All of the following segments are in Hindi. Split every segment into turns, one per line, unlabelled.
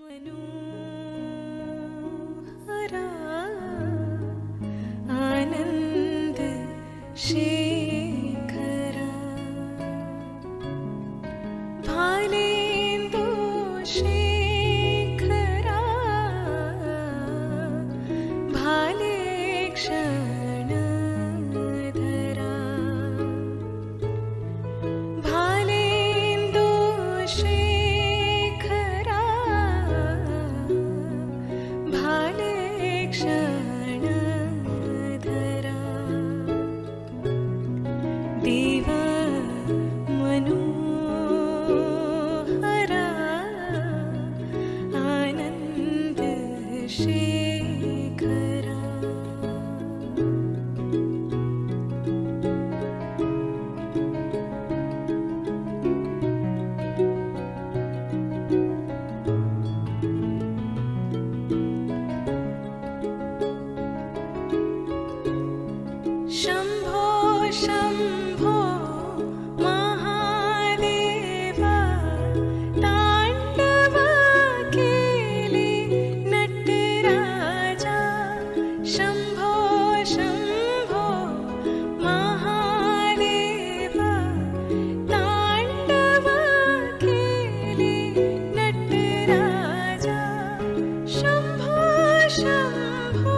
हरा आनंद शेखरा भालेन्दु शेखरा भाले क्षणधरा भालेन्दु शेखरा भाले क्षणधरा देव मनोहरा आनंद शेखरा शंभो शंभो महादेव तांडव केले नटराजा शंभो शंभो महादेव तांडव केले नटराजा शंभो शंभो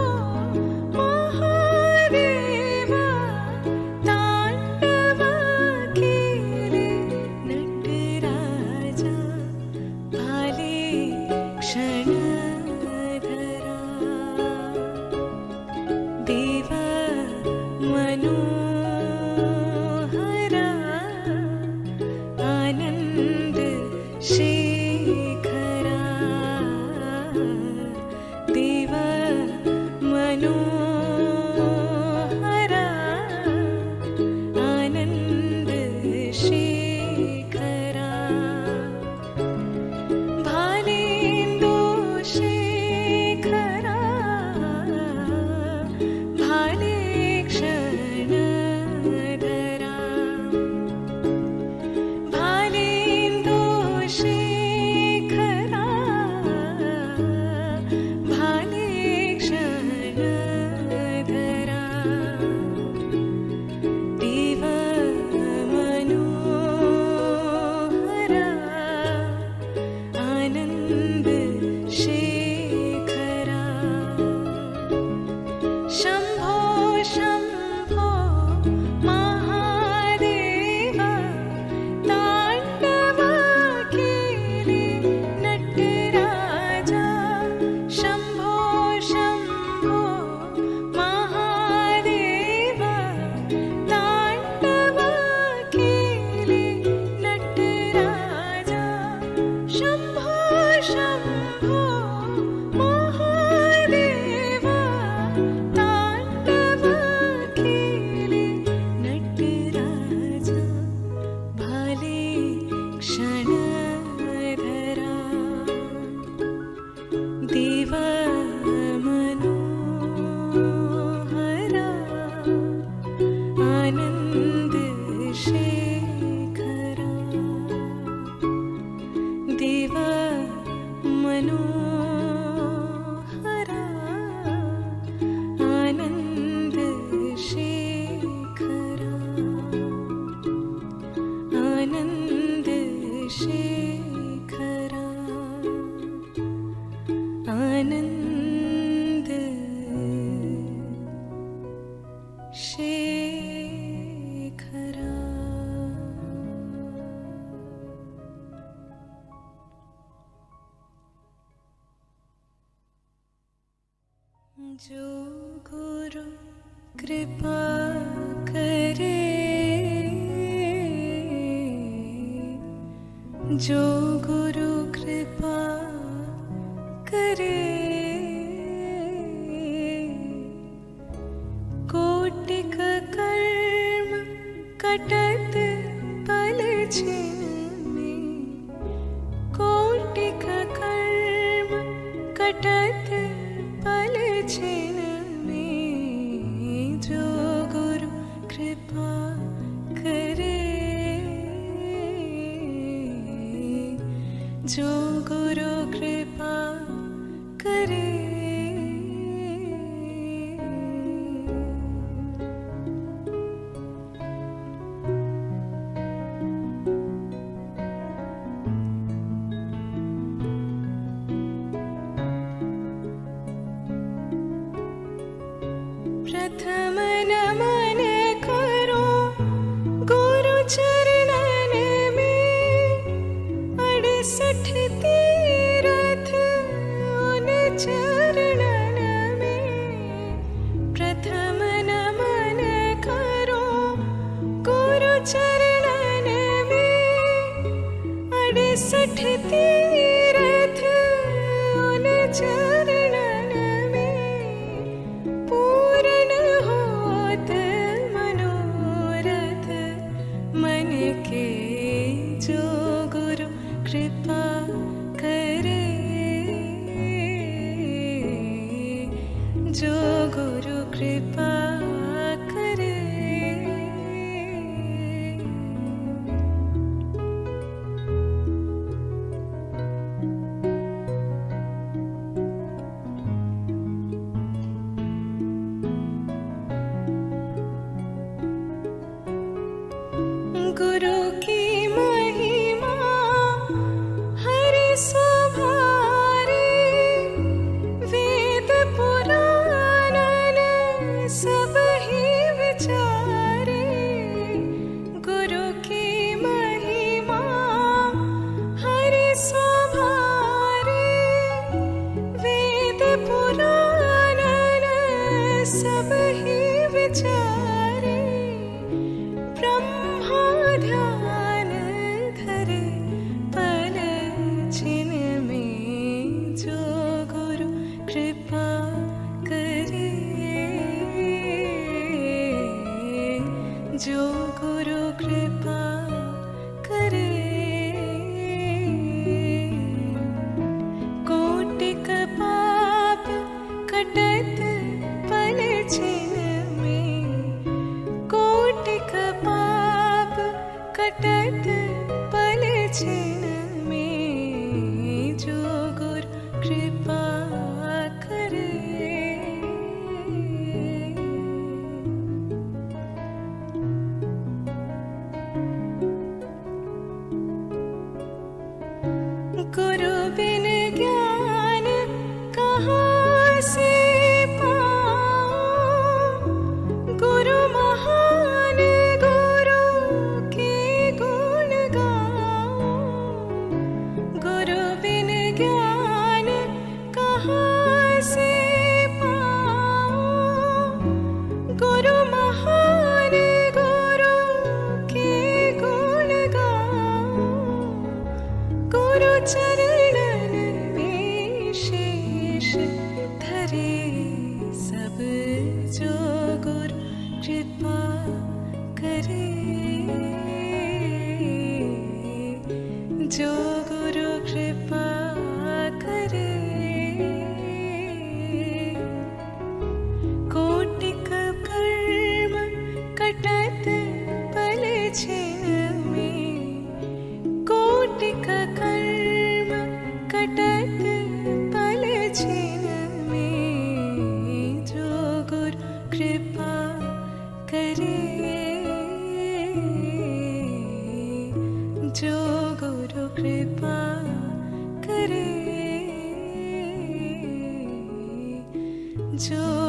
महादेव तांडव केले नटराजा भाले क्षणधरा देव मनोहरा आनंद शेखरा देव मनोहरा आनंद शेखरा भालेन्दु शेखरा भाले क्षणधरा भालेन्दु शेखरा भाले क्षणधरा देव मनोहरा आनंद शेखरा शंभो शंभो महादेव तांडव केले नटराजा शंभो शंभो महादेव तांडव केले नटराजा शंभो शंभो महादेव तांडव केले नटराजा भाले क्षणधरा देव मनोहरा आनंद शेखरा देव मनोहरा आनंद शेखरा आनंद शेखरा आनंद शेखरा जो गुरु कृपा करे जो गुरु कृपा करे कोटिक कर्म कटत पल छिन में कोटिक कर्म कटत पल छिन में जो गुरु कृपा करे जो गुरु कृपा करे। प्रथम नमन करो गुरु चरणन में, 68 तीरथ उन चरणन में। प्रथम नमन करो गुरु चरणन में, 68 तीरथ उन चरणन में। पूर्ण होत मनोरथ मन के, जो गुरु कृपा करे। जो गुरु कृपा करे। गुरु की महिमा हरि सुभारे, वेद पुराणन सब ही विचारे। गुरु की महिमा हरि सुभारे, वेद पुराणन सब ही विचारे। ब्रह्मा ध्यान धरे पल छिन में, जो गुरु कृपा करे। जो गुरु कृपा करे। कोटिक पाप कटत पल छिन में, कोटिक पाप कटत पल छिन में। जो गुरु कृपा करे। गुरु बिन ज्ञान कहाँ से पाऊं, गुरु महान गुरु के गुण गाऊं। गुरु बिन ज्ञान कहाँ से पाऊं, गुरु महान गुरु के गुण गाऊं। गुरु चरणन में शीश धरे सब, जो गुरु कृपा करे। जो गुरु कृपा करे। कोटिक कर्म कटत पल छिन में, कोटिक कर्म कटत पल छिन में। जो गुरु कृपा करे। जो गुरु कृपा करे। जो